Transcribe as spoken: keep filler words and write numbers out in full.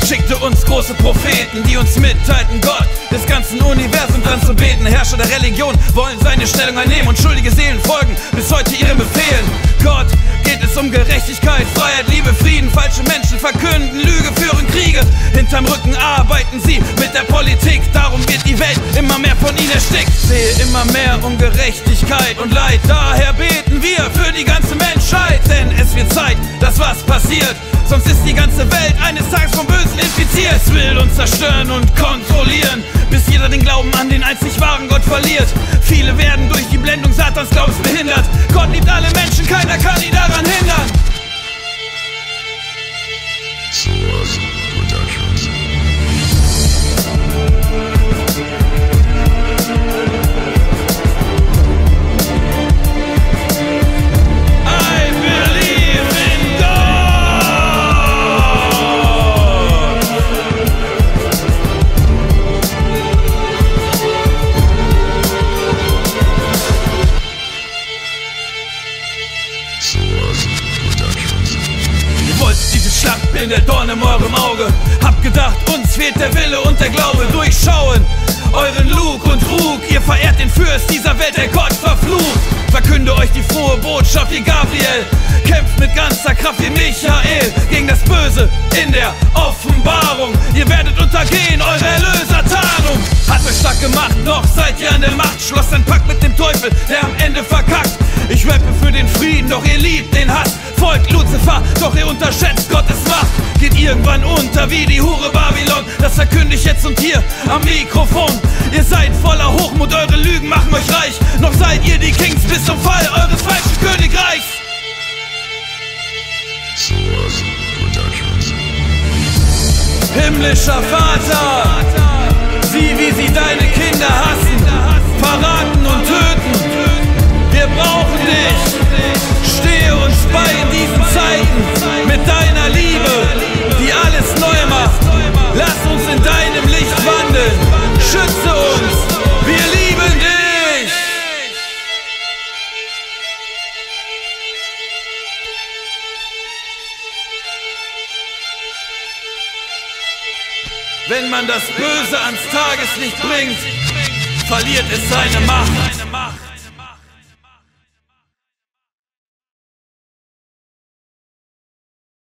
schickte uns große Propheten, die uns mitteilten, Gott des ganzen Universums anzubeten. Herrscher der Religion wollen seine Stellung einnehmen und schuldige Seelen folgen bis heute ihren Befehlen. Gott geht es um Gerechtigkeit, Freiheit, Liebe, Frieden. Falsche Menschen verkünden Lüge, führen Kriege. Hinterm Rücken arbeiten sie mit der Politik. Darum wird die Welt immer mehr von ihnen erstickt. Sehe immer mehr Ungerechtigkeit und Leid. Daher beten wir für die ganze Menschheit. Denn es wird Zeit, dass was passiert. Sonst ist die ganze Welt eines Tages vom Bösen infiziert. Es will uns zerstören und kontrollieren, bis jeder den Glauben an den einzig wahren Gott verliert. Viele werden durch die Blendung Satans Glaubens behindert. Gott liebt alle Menschen, keiner kann ihn daran hindern. Source Productions. In der Dorn in eurem Auge. Hab gedacht, uns fehlt der Wille und der Glaube. Durchschauen euren Lug und Trug. Ihr verehrt den Fürst dieser Welt, der Gott verflucht. Verkünde euch die frohe Botschaft wie Gabriel. Kämpft mit ganzer Kraft wie Michael gegen das Böse in der Offenbarung. Ihr werdet untergehen, eure Erlösertarnung hat euch stark gemacht, doch seid ihr an der Macht. Schloss ein Pakt mit dem Teufel, der am Ende verkackt. Ich rappe für den Frieden, doch ihr liebt den Hass. Folgt Luzifer, doch ihr unterschätzt Gottes Macht. Geht irgendwann unter wie die Hure Babylon. Das verkünde ich jetzt und hier am Mikrofon. Ihr seid voller Hochmut, eure Lügen machen euch reich. Noch seid ihr die Kings bis zum Fall eures falschen Königreichs. Source Productions. Himmlischer Vater, sieh wie sie deine Kinder hassen, verraten und töten. Wir brauchen dich. Stehe uns bei in diesen Zeiten mit deiner Liebe, die alles neu macht. Lass uns in deinem Licht wandeln. Schütze uns. Wir lieben dich. Wenn man das Böse ans Tageslicht bringt, verliert es seine Macht.